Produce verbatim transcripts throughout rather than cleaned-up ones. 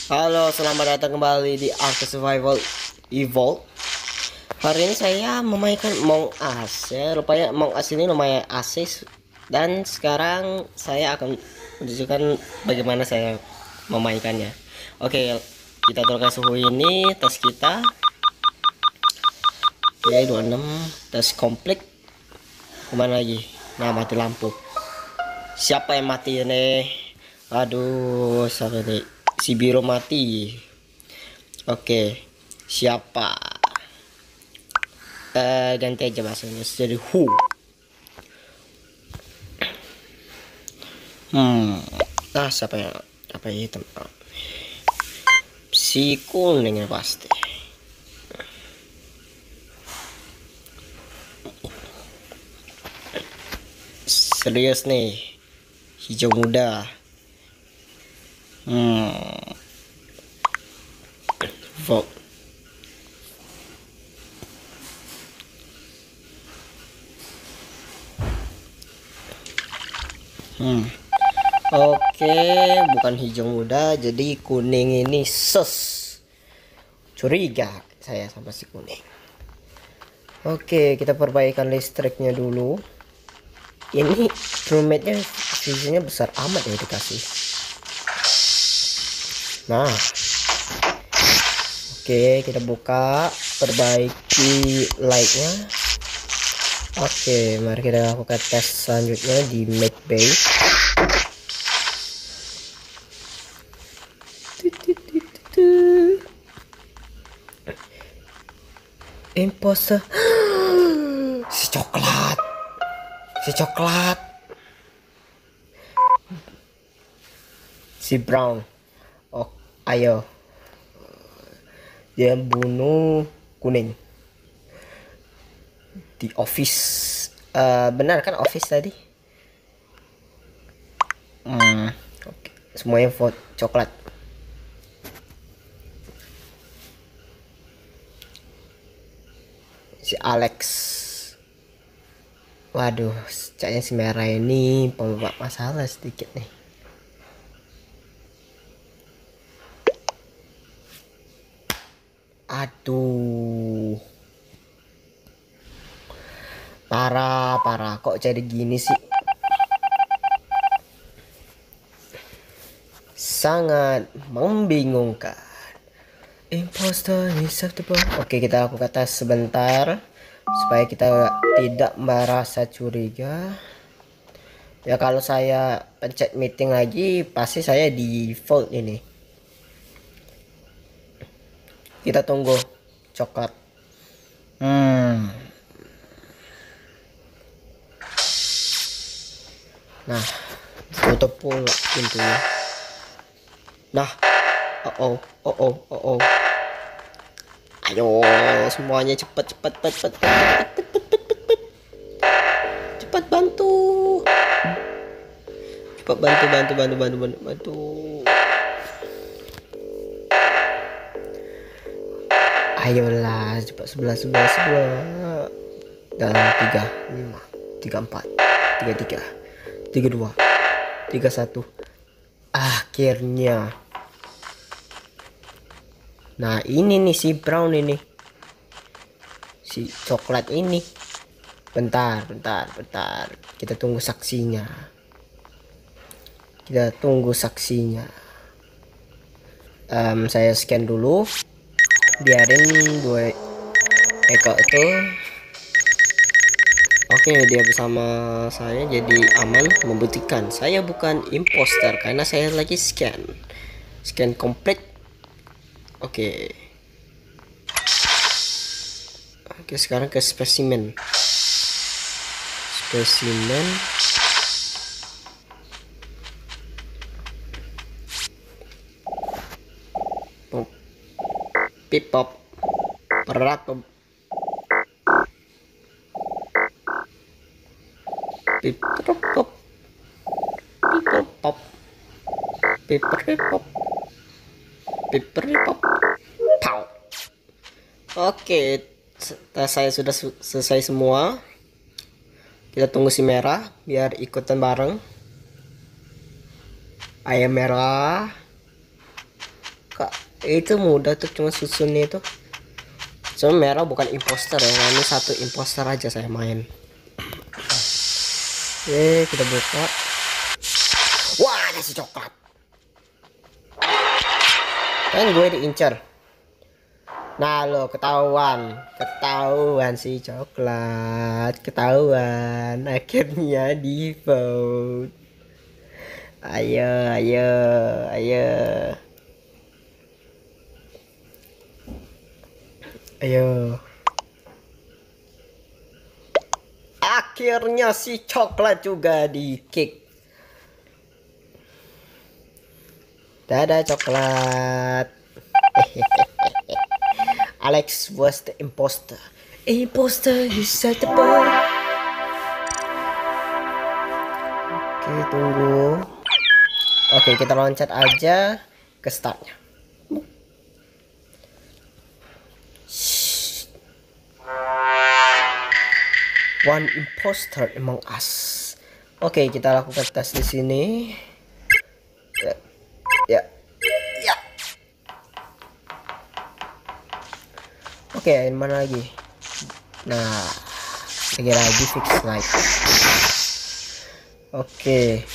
Halo, selamat datang kembali di Ark Survival Evolved. Hari ini saya memainkan Among Us ya. Rupanya Among Us ini lumayan asik. Dan sekarang saya akan menunjukkan bagaimana saya memainkannya. Oke, kita turunkan suhu ini. Tes kita. Oke, dua puluh enam. Tes komplit. Kemana lagi? Nah, mati lampu. Siapa yang mati nih? Aduh, siapa nih? Si biru mati. Oke, siapa? Eh, ganti aja bahasanya jadi who. Hmm, ah siapa ya? Apa ya hitam? Ah, si kuning ya pasti. Serius nih, hijau muda. Hmm, vote. Hmm. Oke, bukan hijau muda, jadi kuning ini sus. Curiga saya sama si kuning. Oke, kita perbaikan listriknya dulu. Ini crewmate-nya visinya besar amat ya dikasih. Nah, oke, kita buka, perbaiki light-nya. Oke, mari kita lakukan tes selanjutnya di Med Bay. Imposter. Si coklat. Si coklat. Si brown. Oh, ayo. Dia bunuh kuning. Di office. Uh, benar kan office tadi? Hmm, oke. Semuanya vote coklat. Si Alex. Waduh, kayaknya si merah ini pembawa masalah sedikit nih. Aduh. Parah, parah. Kok jadi gini sih? Sangat membingungkan. Imposter acceptable. Oke, kita lakukan tes sebentar supaya kita tidak merasa curiga. Ya kalau saya pencet meeting lagi pasti saya di default ini. Kita tunggu coklat. Hmm. Nah, tutup pula pintunya. Nah, oh oh oh oh oh oh. Ayo semuanya cepat cepat cepat cepat cepat cepat, cepat bantu. Cepat bantu bantu bantu bantu bantu bantu. Ayolah cepat sebelah sebelah sebelah. Dalam tiga lima tiga empat tiga tiga tiga dua tiga satu. Akhirnya. Nah ini nih si brown ini, si coklat ini. Bentar bentar bentar, kita tunggu saksinya. Kita tunggu saksinya. Um, saya scan dulu, biarin dua eko itu. Oke, dia bersama saya jadi aman, membuktikan saya bukan imposter karena saya lagi scan scan komplit. Oke. Oke, sekarang ke spesimen. Spesimen. Pop. Pipop. Perak. Pipop. Pipop. Pipop. Pipop. Pow. Oke, tes saya sudah selesai semua. Kita tunggu si merah biar ikutan bareng. Ayam merah. Kak, itu mudah tuh, cuma susunnya itu. Cuma merah bukan imposter ya, nah, ini satu imposter aja saya main. Oke, kita buka. Wah, ada si coklat. Kan gue diincar. Nah lo ketahuan, ketahuan si coklat, ketahuan. Akhirnya di vote. Ayo, ayo, ayo, ayo. Akhirnya si coklat juga di kick. Dadah coklat. Alex was the imposter. Imposter, you set the bar. Oke, tunggu. Oke, kita loncat aja ke startnya. One imposter among us. Oke, kita lakukan tes di sini. Ya, ya, ya. Oke, ini mana lagi? Nah, lagi-lagi fix light. Oke.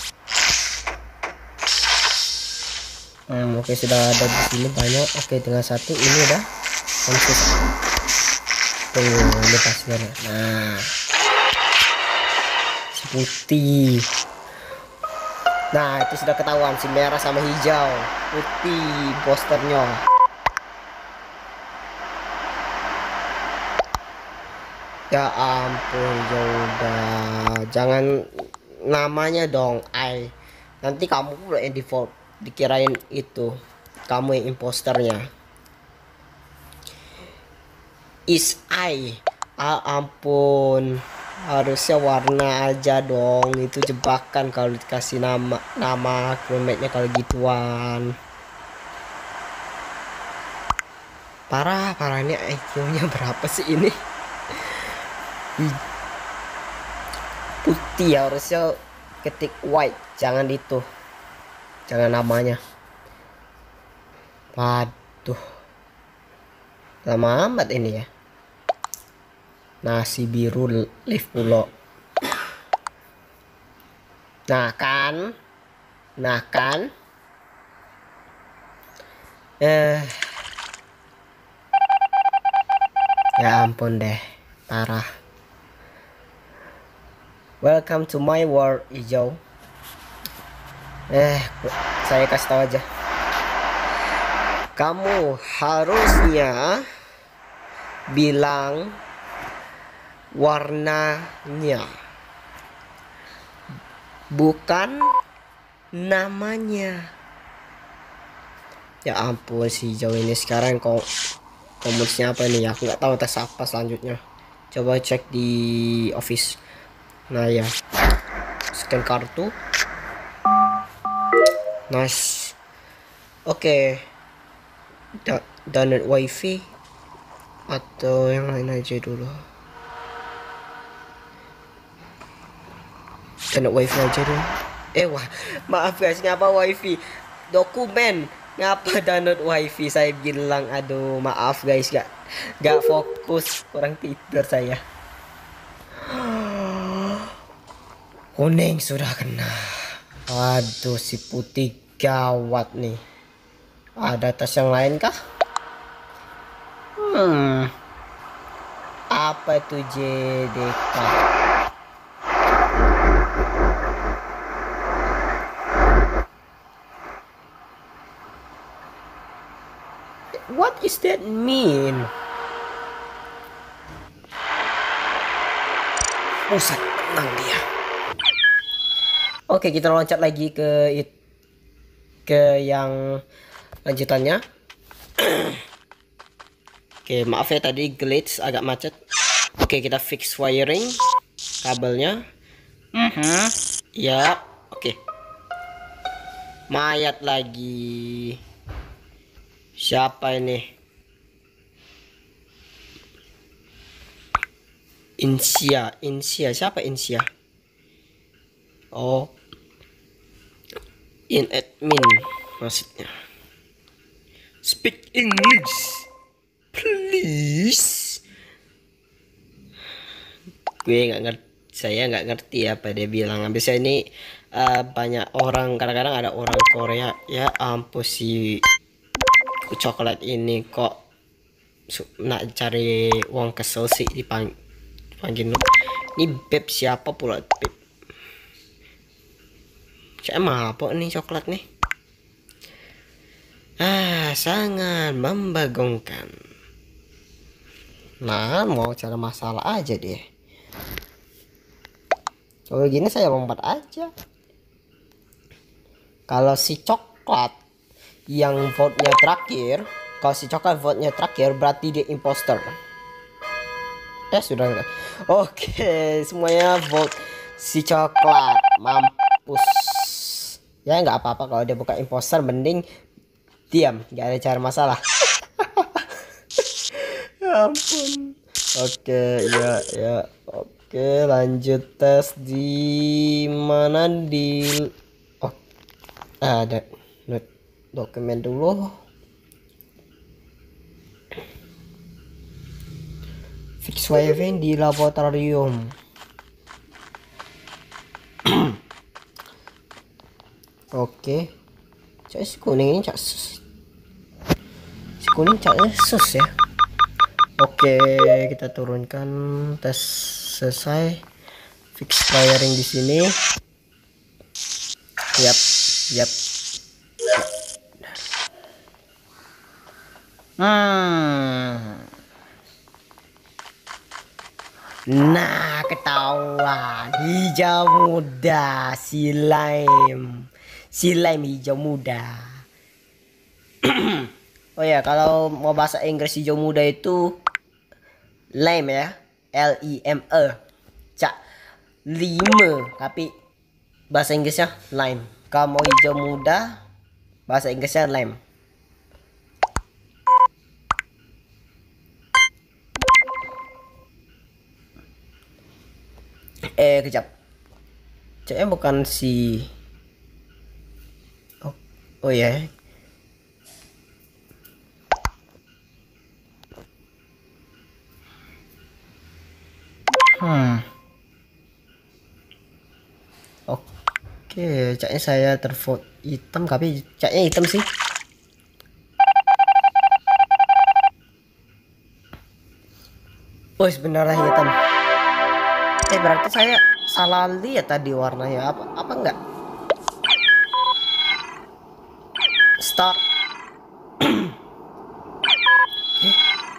Hmm, oke, sudah ada di sini banyak. Oke, dengan satu ini udah konsisten. Tunggu, ini pasnya. Nah, si putih. Nah, itu sudah ketahuan si merah sama hijau. Putih posternya. Ya ampun, udah jangan namanya dong, I. Nanti kamu pula yang default, dikirain itu kamu yang imposternya. Is I. Ah ampun, harusnya warna aja dong, itu jebakan kalau dikasih nama nama crewmate-nya kalau gituan. Parah, parah, ini I Q-nya berapa sih ini? Putih harusnya ketik white, jangan itu, jangan namanya. Waduh, lama amat ini ya. Nasi biru live pulo. Nah kan, nah kan, eh, ya ampun deh, parah. Welcome to my world, hijau. Eh, saya kasih tahu aja. Kamu harusnya bilang warnanya, bukan namanya. Ya ampun, si hijau ini sekarang kok komennya apa ini ya? Aku nggak tahu tes apa selanjutnya. Coba cek di office. Nah ya, scan kartu. Nice. Oke, okay. Download wifi atau yang lain aja dulu. Download wifi aja dulu. Eh wah, maaf guys, ngapa wifi? Dokumen, ngapa download wifi? Saya bilang, aduh maaf guys, gak gak fokus, kurang tidur saya. Kuning sudah kena. Waduh, si putih gawat nih. Ada tes yang lain kah? Hmm. Apa itu J D K? What is that mean? Pusat tenang dia. Oke, kita loncat lagi ke it, ke yang lanjutannya. Oke, maaf ya tadi glitch agak macet. Oke, kita fix wiring kabelnya. Uh -huh. Ya, oke. Mayat lagi. Siapa ini? Insia, Insia, siapa Insia? Oh, in admin maksudnya. speak English, please. Gue nggak ngerti, saya nggak ngerti apa dia bilang. Habis ini uh, banyak orang, kadang-kadang ada orang Korea, ya ampun si coklat ini kok nak cari uang kesel sih dipang dipanggil. Ini beb siapa pula beb? Saya mabok nih coklat nih. Ah, sangat membagongkan. Nah, mau cara masalah aja deh. Kalau gini saya lompat aja. Kalau si coklat yang vote-nya terakhir, kalau si coklat vote-nya terakhir berarti dia imposter. Eh sudah. Oke, semuanya vote si coklat. Mampus. Ya nggak apa-apa kalau dia bukan imposter, mending diam, nggak ada cara masalah. Ya ampun. Oke, ya ya. Oke, lanjut tes di mana di oh, ada dokumen dulu. Fix waving di laboratorium. Oke. Cak si kuning ini cak sus. Si kuning caknya sus ya. Oke, kita turunkan, tes selesai. Fix wiring di sini. Yap, yap. Hmm. Nah, ketahuan hijau muda, si lime, si lime hijau muda. Oh ya, kalau mau bahasa Inggris hijau muda itu lime ya, L I M E, cak lime, tapi bahasa Inggrisnya lime. Kalau mau hijau muda, bahasa Inggrisnya lime. Eh, kejap. Caknya bukan si. Oh, oh ya. Yeah. Hmm. Oke, caknya saya tervote hitam, tapi caknya hitam sih. Oh, sebenarnya hitam. Eh, berarti saya salah lihat tadi warnanya apa? Apa enggak? Start. eh.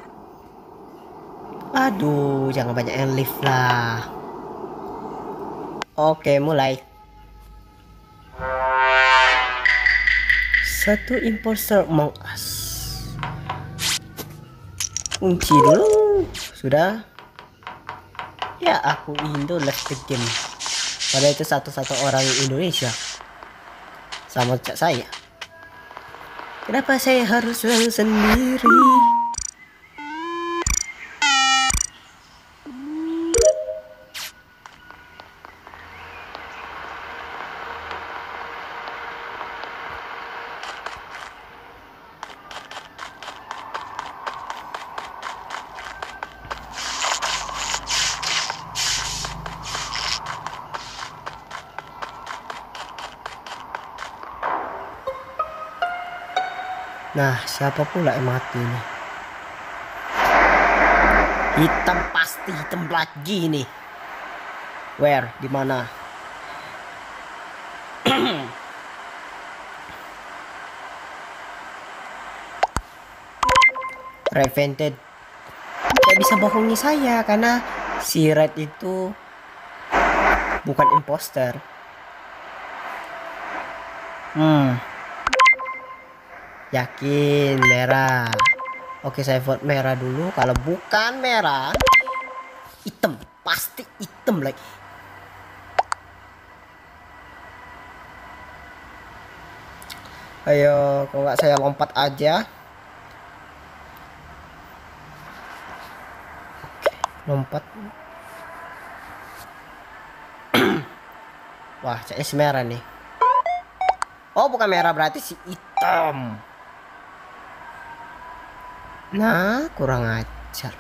Aduh, jangan banyak yang lift lah. Oke, mulai. Satu imposter Among Us. Kunci dulu. Sudah. Ya, aku Indo left the game. Padahal itu satu-satu orang Indonesia. Sama cak saya. Kenapa saya harus selalu sendiri? Nah, siapa pula yang mati nih? Hitam, pasti hitam lagi nih. Where? Di mana? Revented. Tidak bisa bohongi saya karena si Red itu bukan imposter. Hmm. Yakin merah. Oke, saya vote merah dulu. Kalau bukan merah, hitam, pasti hitam lagi. Ayo, kalau nggak saya lompat aja. Oke, lompat. Wah, saya si merah nih. Oh, bukan merah, berarti si hitam. Nah, kurang ajar.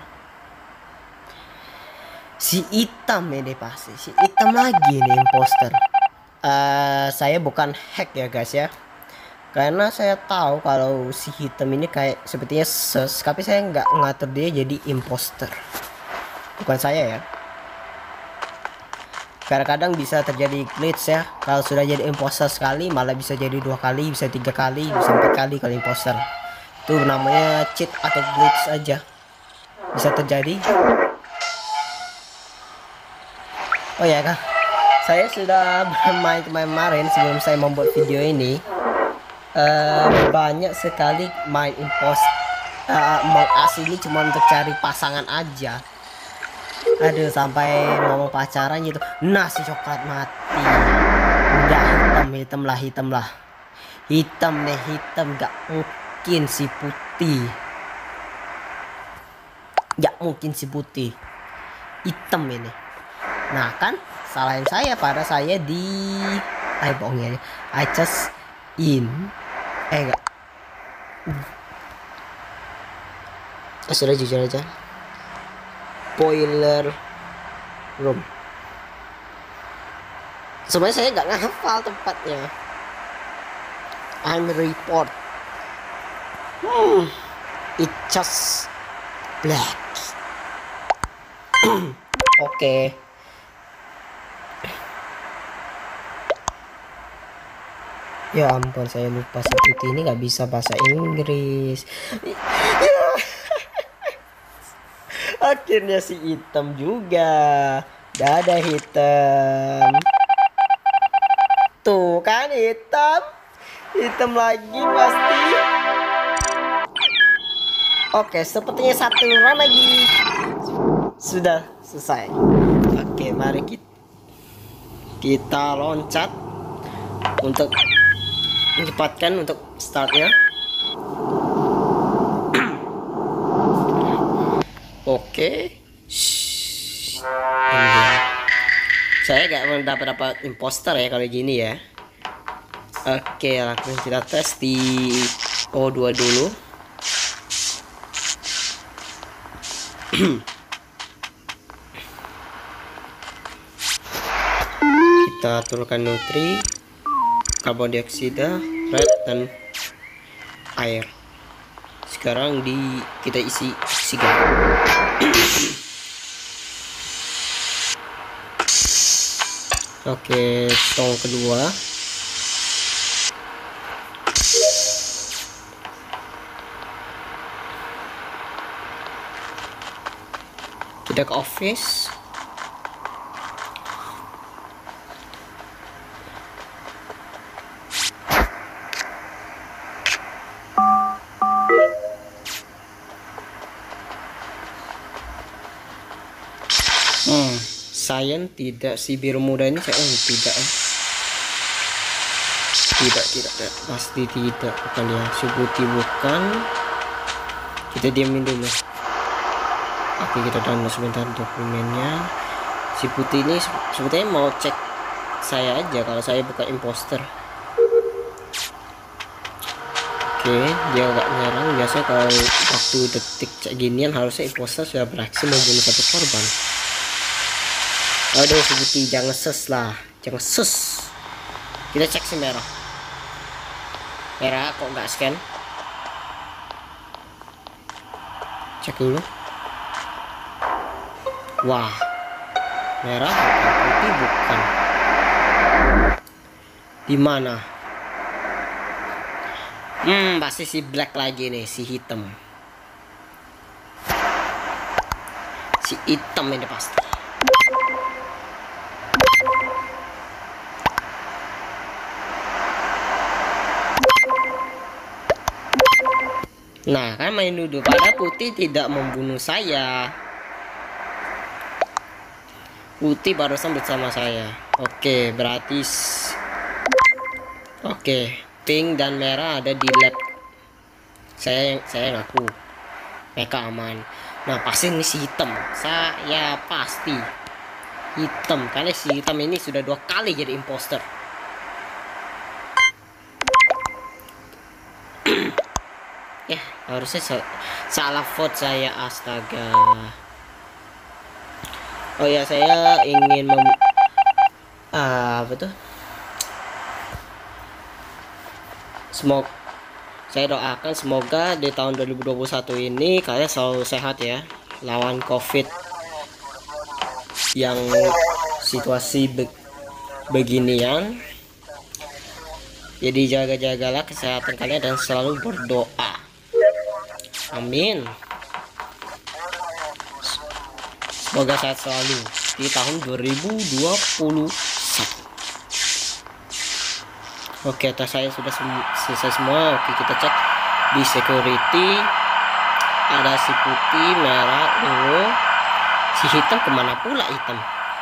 Si hitam ini pasti. Si hitam lagi nih imposter. Uh, saya bukan hack ya guys ya. Karena saya tahu kalau si hitam ini kayak sepertinya sus. Tapi saya nggak ngatur dia jadi imposter. Bukan saya ya. Kadang-kadang bisa terjadi glitch ya. Kalau sudah jadi imposter sekali malah bisa jadi dua kali, bisa tiga kali, bisa empat kali kalau imposter. Itu namanya cheat atau glitch aja. Bisa terjadi. Oh ya kak, saya sudah bermain kemarin sebelum saya membuat video ini. Uh, banyak sekali main imposter. Uh, Among Us ini cuma untuk cari pasangan aja. Aduh, sampai ngomong pacaran gitu. Nah, si coklat mati. Udah hitam, hitam lah, hitam lah. Hitam nih, hitam. Gak mungkin si putih. Gak mungkin si putih. Hitam ini. Nah kan, salahin saya pada saya di... Ay, bohong ya. I just in. Eh, enggak. Uh. Sudah jujur aja. Boiler room. Sebenarnya saya nggak ngehafal tempatnya. I'm report. Hmm, it just black. Oke. Okay. Ya ampun, saya lupa si putih ini nggak bisa bahasa Inggris. Akhirnya si hitam juga. Dadah hitam. Tuh kan hitam. Hitam lagi pasti. Oke, sepertinya satu run lagi. Sudah selesai. Oke, mari kita kita loncat untuk mencepatkan untuk startnya. Oke. Saya gak mendapat dapat imposter ya kalau gini ya. Oke, langsung kita tes di O dua dulu. Kita turunkan nutri, karbon dioksida, red dan air. Sekarang di kita isi oksigen. Oke, tong kedua. Kita ke office. Hmm, Science tidak, si biru muda ini saya oh, tidak tidak tidak tidak pasti tidak, bukan ya, si putih bukan. Kita diamin dulu. Oke, kita download sebentar dokumennya. Si putih ini sebetulnya mau cek saya aja kalau saya bukan imposter. Oke, dia gak nyerang. Biasanya kalau waktu detik cek ginian harusnya imposter sudah beraksi membunuh satu korban. Aduh, si putih jangan ses lah, jangan ses. Kita cek si merah. Merah kok nggak scan? Cek dulu. Wah, merah bukan, putih bukan. Di mana? Hmm, pasti si black lagi nih, si hitam. Si hitam ini pasti. Nah, kan main duduk pada putih tidak membunuh saya. Putih barusan bersama saya. Oke, berarti oke, pink dan merah ada di lab. Saya saya ngaku mereka aman. Nah, pasti ini si hitam. Saya pasti hitam karena si hitam ini sudah dua kali jadi imposter. ya, harusnya sa- salah vote saya, astaga. Oh ya, saya ingin mem ah, apa tuh? Semoga saya doakan semoga di tahun dua ribu dua puluh satu ini kalian selalu sehat ya, lawan COVID yang situasi be beginian. Jadi jaga-jagalah kesehatan kalian dan selalu berdoa. Amin. Semoga sehat selalu di tahun dua ribu dua puluh satu. Oke, tes saya sudah sem- selesai semua. Oke, kita cek di security. Ada si putih, merah, ungu. Si hitam kemana pula hitam?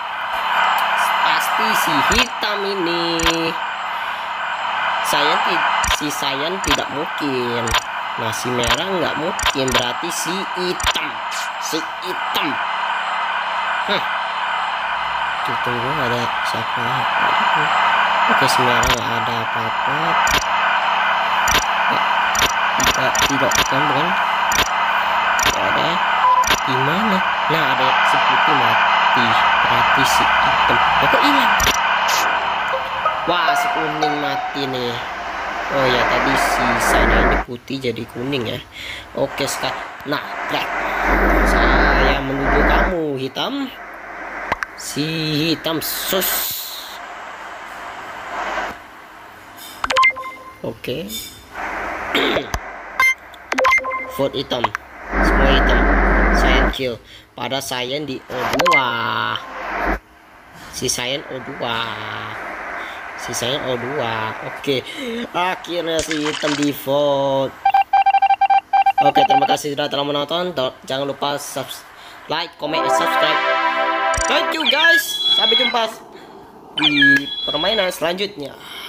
Pasti si hitam ini. Saya si Sayan tidak mungkin. Nah, si merah nggak mungkin, berarti si hitam. Si hitam. Hah. Tuh, tunggu, ada siapa? Oke, si merah nggak ada apa-apa. Tidak, tidak, bukan, bukan. Nggak ada. Gimana? Nah, ada si putih mati. Berarti si hitam. Oh, kok hilang? Wah, si kuning mati nih. Oh ya, tadi si sana ini putih jadi kuning ya. Oke, sekarang. Nah, track. Saya menuju kamu, hitam. Si hitam sus. Oke. Vote hitam. Semua hitam. Saya kill. Pada saya di O dua. Si saya O dua. Sisanya O dua. Oke, akhirnya si hitam di vote. Oke, terima kasih sudah telah menonton. Jangan lupa subs like, comment, and subscribe. Thank you guys. Sampai jumpa di permainan selanjutnya.